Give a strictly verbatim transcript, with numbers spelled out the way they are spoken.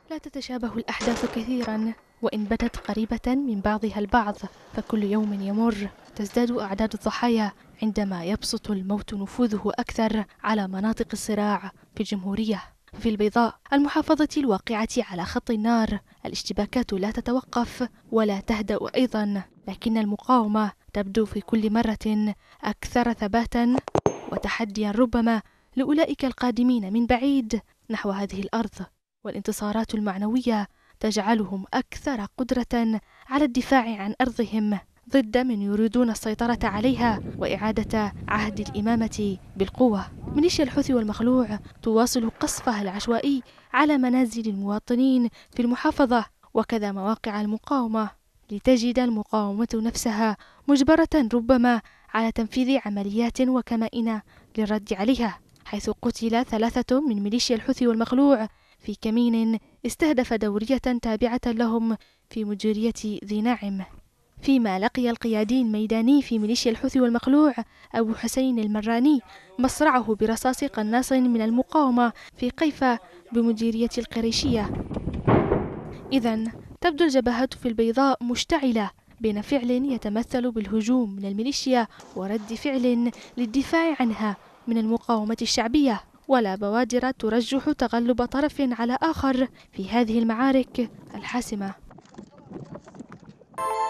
لا تتشابه الأحداث كثيرا، وإن بدت قريبة من بعضها البعض، فكل يوم يمر تزداد أعداد الضحايا عندما يبسط الموت نفوذه أكثر على مناطق الصراع في الجمهورية. في البيضاء، المحافظة الواقعة على خط النار، الاشتباكات لا تتوقف ولا تهدأ أيضا، لكن المقاومة تبدو في كل مرة أكثر ثباتا وتحديا ربما لأولئك القادمين من بعيد نحو هذه الأرض، والانتصارات المعنوية تجعلهم أكثر قدرة على الدفاع عن أرضهم ضد من يريدون السيطرة عليها وإعادة عهد الإمامة بالقوة. ميليشيا الحوثي والمخلوع تواصل قصفها العشوائي على منازل المواطنين في المحافظة وكذا مواقع المقاومة، لتجد المقاومة نفسها مجبرة ربما على تنفيذ عمليات وكمائن للرد عليها، حيث قتل ثلاثة من ميليشيا الحوثي والمخلوع في كمين استهدف دورية تابعة لهم في مديرية ذي ناعم. فيما لقي القيادي الميداني في ميليشيا الحوثي والمخلوع أبو حسين المراني مصرعه برصاص قناص من المقاومة في قيفة بمديرية القريشية. إذن تبدو الجبهات في البيضاء مشتعلة بين فعل يتمثل بالهجوم من الميليشيا ورد فعل للدفاع عنها من المقاومة الشعبية، ولا بوادر ترجح تغلب طرف على آخر في هذه المعارك الحاسمة.